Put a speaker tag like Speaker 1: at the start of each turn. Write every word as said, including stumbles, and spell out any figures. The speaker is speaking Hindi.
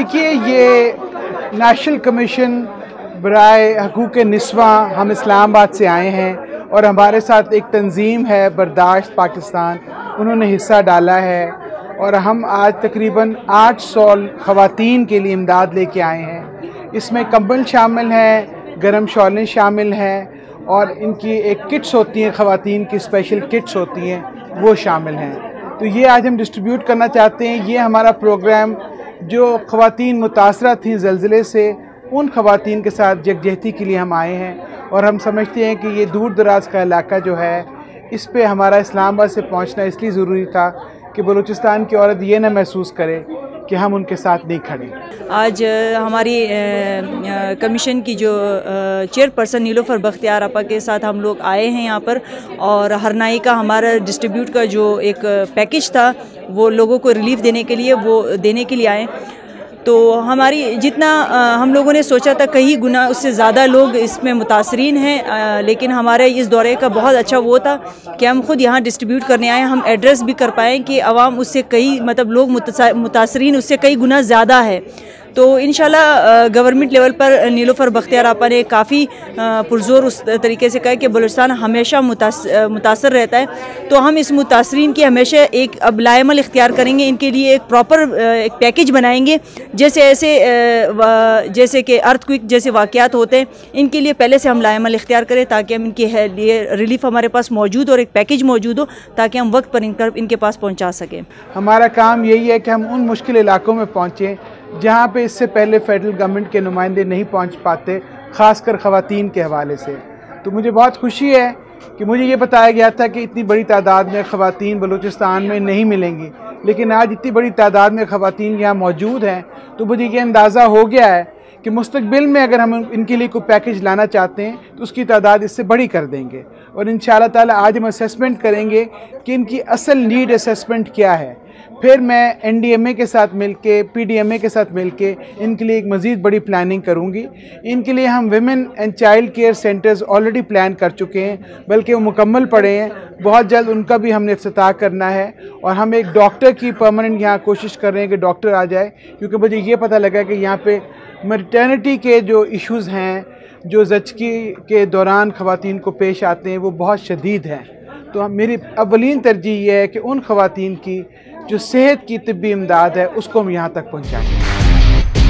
Speaker 1: देखिए, ये नेशनल कमीशन बराए हकूक़ निस्वा, हम इस्लामाबाद से आए हैं और हमारे साथ एक तंजीम है बर्दाश्त पाकिस्तान, उन्होंने हिस्सा डाला है और हम आज तकरीबन आठ सौ ख़वातीन के लिए इमदाद लेके आए हैं। इसमें कंबल शामिल हैं, गर्म शॉलें शामिल हैं और इनकी एक किट्स होती हैं, ख़वातीन की स्पेशल किट्स होती हैं, वो शामिल हैं। तो ये आज हम डिस्ट्रीब्यूट करना चाहते हैं। ये हमारा प्रोग्राम जो ख़वातीन मुतासरा थी ज़लज़ले से, उन ख़वातीन के साथ यकजहती के लिए हम आए हैं और हम समझते हैं कि ये दूर दराज का इलाका जो है, इस पे हमारा इस्लामाबाद से पहुंचना इसलिए ज़रूरी था कि बलूचिस्तान की औरत ये ना महसूस करे कि हम उनके साथ नहीं खड़े।
Speaker 2: आज हमारी कमीशन की जो चेयरपर्सन नीलोफर बख्तियार आपा के साथ हम लोग आए हैं यहाँ पर, और हरनाई का हमारा डिस्ट्रीब्यूट का जो एक पैकेज था वो लोगों को रिलीफ देने के लिए वो देने के लिए आए। तो हमारी जितना आ, हम लोगों ने सोचा था कहीं गुना उससे ज़्यादा लोग इसमें मुतासरीन हैं, आ, लेकिन हमारे इस दौरे का बहुत अच्छा वो था कि हम खुद यहाँ डिस्ट्रीब्यूट करने आए। हम एड्रेस भी कर पाएँ कि आवाम उससे कई मतलब लोग मुतासरीन उससे कई गुना ज़्यादा है। तो इंशाल्लाह गवर्नमेंट लेवल पर नीलोफर बख्तियार आपा ने काफ़ी पुरजोर उस तरीके से कहा कि बलूचिस्तान हमेशा मुतासर रहता है, तो हम इस मुतासरीन की हमेशा एक अब लाएमल इख्तियार करेंगे। इनके लिए एक प्रॉपर एक पैकेज बनाएंगे, जैसे ऐसे जैसे कि अर्थक्विक जैसे वाक़यात होते हैं, इनके लिए पहले से हम लाएमल इख्तियार करें ताकि हम इनके लिए रिलीफ हमारे पास मौजूद और एक पैकेज मौजूद हो ताकि हम वक्त पर इनकर इनके पास पहुँचा सकें।
Speaker 1: हमारा काम यही है कि हम उन मुश्किल इलाकों में पहुँचें जहाँ पे इससे पहले फेडरल गवर्नमेंट के नुमाइंदे नहीं पहुँच पाते, ख़ासकर ख़वातीन के हवाले से। तो मुझे बहुत खुशी है कि मुझे ये बताया गया था कि इतनी बड़ी तादाद में ख़वातीन बलूचिस्तान में नहीं मिलेंगी, लेकिन आज इतनी बड़ी तादाद में ख़वातीन यहाँ मौजूद हैं। तो मुझे ये अंदाज़ा हो गया है कि मुस्तक़बिल में अगर हम इनके लिए कोई पैकेज लाना चाहते हैं तो उसकी तादाद इससे बड़ी कर देंगे। और इंशाअल्लाह ताला आज हम असेसमेंट करेंगे कि इनकी असल नीड असेसमेंट क्या है। फिर मैं एन डी एम ए के साथ मिलके, पी डी एम ए के साथ मिलके इनके लिए एक मज़ीद बड़ी प्लानिंग करूँगी। इनके लिए हम women and child care centres already plan कर चुके हैं, बल्कि वो मुकम्मल पड़े हैं। बहुत जल्द उनका भी हमने इफ्तिताह करना है और हम एक डॉक्टर की परमानेंट यहाँ कोशिश कर रहे हैं कि डॉक्टर आ जाए, क्योंकि मुझे ये पता लगा कि यहाँ पे मैटरनिटी के जो इश्यूज़ हैं, जो ज़चकी के दौरान ख़वातीन को पेश आते हैं, वो बहुत शदीद हैं। तो मेरी अवलीन तरजीह ये है कि उन ख़वातीन की जो सेहत की तिब्बी इमदाद है उसको हम यहाँ तक पहुँचाएँ।